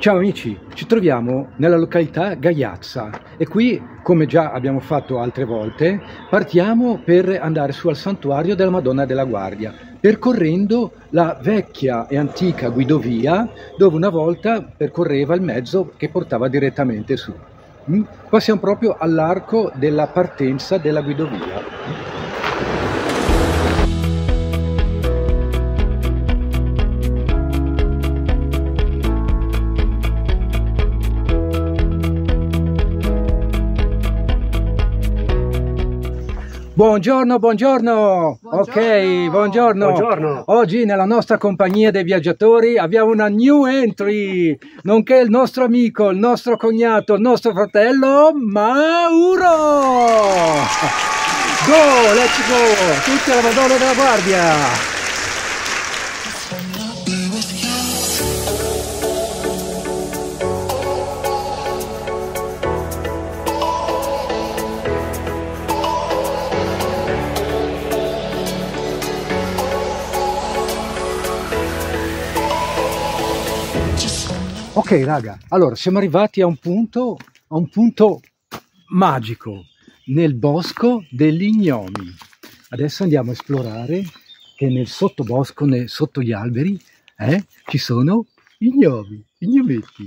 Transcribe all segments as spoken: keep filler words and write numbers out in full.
Ciao amici, ci troviamo nella località Gaiazza e qui, come già abbiamo fatto altre volte, partiamo per andare su al santuario della Madonna della Guardia, percorrendo la vecchia e antica guidovia dove una volta percorreva il mezzo che portava direttamente su. Qua siamo proprio all'arco della partenza della guidovia. Buongiorno, buongiorno, buongiorno, ok, buongiorno. buongiorno. Oggi nella nostra compagnia dei viaggiatori abbiamo una new entry, nonché il nostro amico, il nostro cognato, il nostro fratello Mauro. Go, let's go, tutti alla Madonna della Guardia. Ok raga, allora siamo arrivati a un punto, a un punto magico, nel bosco degli gnomi. Adesso andiamo a esplorare che nel sottobosco, nel, sotto gli alberi, eh, ci sono i gnomi, i gnometti.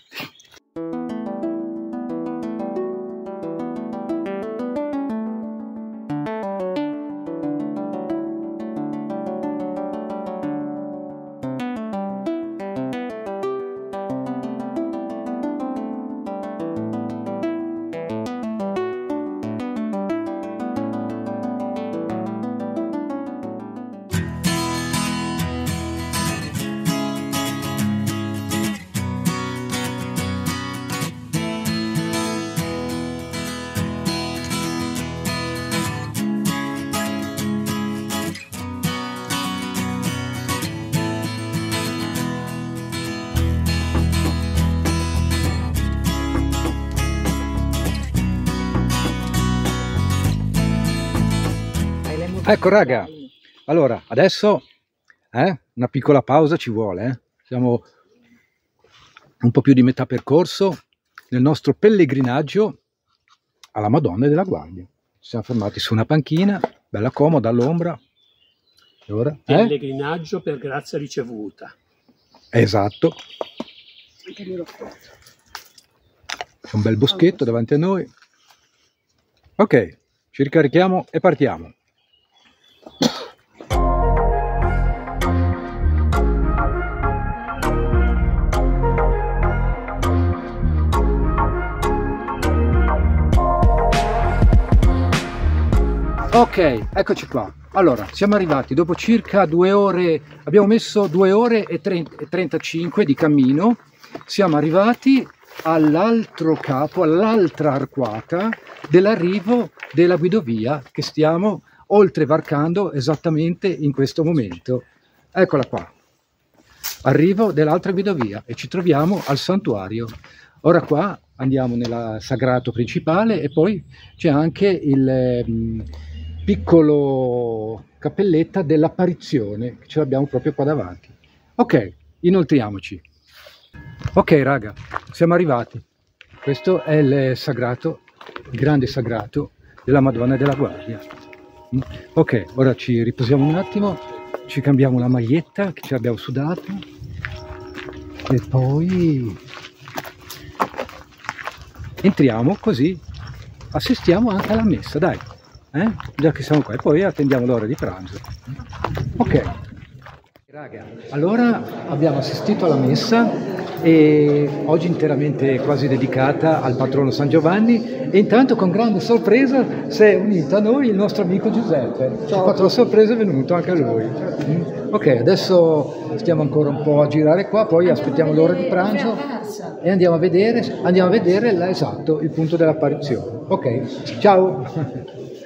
Ecco raga, allora adesso eh, una piccola pausa ci vuole, eh. Siamo un po' più di metà percorso nel nostro pellegrinaggio alla Madonna della Guardia. Ci siamo fermati su una panchina, bella comoda all'ombra. E ora, eh? Pellegrinaggio per grazia ricevuta. Esatto. C'è un bel boschetto davanti a noi. Ok, ci ricarichiamo e partiamo. Ok, eccoci qua. Allora, siamo arrivati dopo circa due ore, abbiamo messo due ore e trentacinque di cammino, siamo arrivati all'altro capo, all'altra arcuata dell'arrivo della guidovia che stiamo oltrevarcando esattamente in questo momento. Eccola qua, arrivo dell'altra guidovia e ci troviamo al santuario. Ora qua andiamo nel sagrato principale e poi c'è anche il um, piccolo cappelletta dell'apparizione, che ce l'abbiamo proprio qua davanti. Ok, inoltriamoci. Ok raga, siamo arrivati. Questo è il sagrato, il grande sagrato della Madonna della Guardia. Ok, ora ci riposiamo un attimo, ci cambiamo la maglietta che ci abbiamo sudato e poi entriamo, così assistiamo anche alla messa, dai, eh? Già che siamo qua, e poi attendiamo l'ora di pranzo. Ok raga, allora abbiamo assistito alla messa e oggi interamente quasi dedicata al patrono San Giovanni, e intanto con grande sorpresa si è unito a noi il nostro amico Giuseppe. Ciao. Il patrono sorpresa è venuto anche a lui. Ok, adesso stiamo ancora un po' a girare qua, poi aspettiamo l'ora di pranzo e andiamo a vedere, andiamo a vedere la, esatto il punto dell'apparizione. Ok, ciao.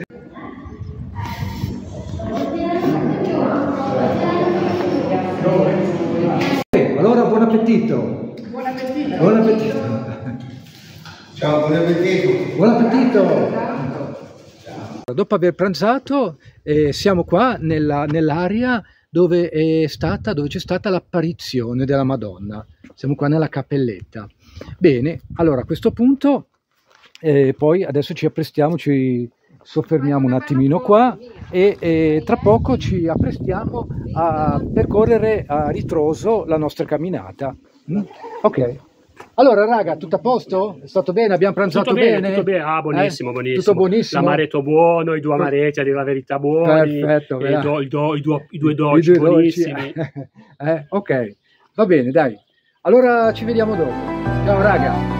Allora buon appetito. Buon appetito. Buon appetito. Ciao, buon appetito. Buon appetito. Dopo aver pranzato eh, siamo qua nella, nell'area dove è stata, dove c'è stata l'apparizione della Madonna. Siamo qua nella cappelletta. Bene, allora a questo punto eh, poi adesso ci apprestiamo, ci soffermiamo un attimino qua e, e tra poco ci apprestiamo a percorrere a ritroso la nostra camminata. Mm? Ok. Allora raga, tutto a posto? È stato bene? Abbiamo pranzato tutto bene? bene? Tutto bene, ah, buonissimo, eh? buonissimo. Tutto buonissimo? L'amaretto buono, i due amaretti, a dire la verità, buoni. Perfetto, i, do, i, do, i, due, i due dolci, I due buonissimi. dolci. eh, ok, va bene, dai. Allora ci vediamo dopo. Ciao raga.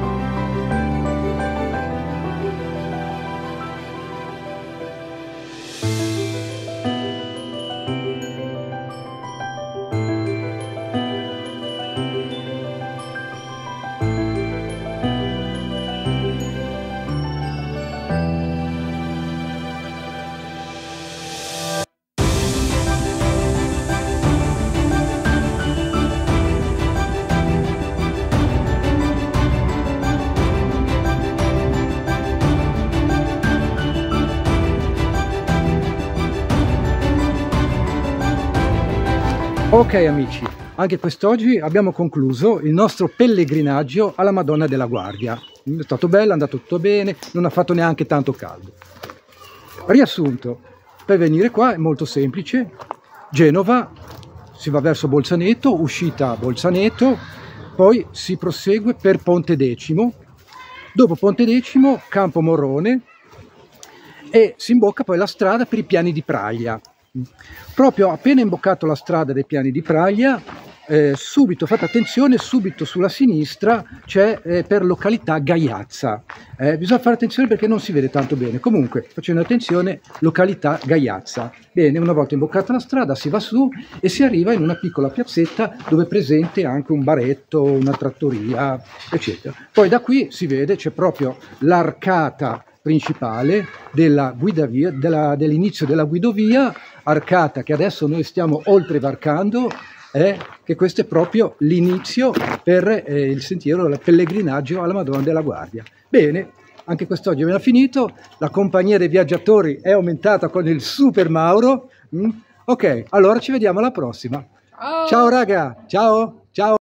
Ok amici, anche quest'oggi abbiamo concluso il nostro pellegrinaggio alla Madonna della Guardia. È stato bello, è andato tutto bene, non ha fatto neanche tanto caldo. Riassunto, per venire qua è molto semplice. Genova, si va verso Bolzaneto, uscita a Bolzaneto, poi si prosegue per Pontedecimo, dopo Pontedecimo Campo Morrone e si imbocca poi la strada per i Piani di Praglia. Proprio appena imboccato la strada dei Piani di Praglia, eh, subito, fate attenzione, subito sulla sinistra c'è eh, per località Gaiazza. Eh, bisogna fare attenzione perché non si vede tanto bene. Comunque, facendo attenzione, località Gaiazza. Bene, una volta imboccata la strada si va su e si arriva in una piccola piazzetta dove è presente anche un baretto, una trattoria, eccetera. Poi da qui si vede, c'è proprio l'arcata principale della guidavia, della, dell'inizio della guidovia, arcata che adesso noi stiamo oltrevarcando, eh, che questo è proprio l'inizio per eh, il sentiero del pellegrinaggio alla Madonna della Guardia. Bene, anche quest'oggi abbiamo finito, la compagnia dei viaggiatori è aumentata con il Super Mauro. Mm? Ok, allora ci vediamo alla prossima. Ciao, ciao raga, ciao, ciao.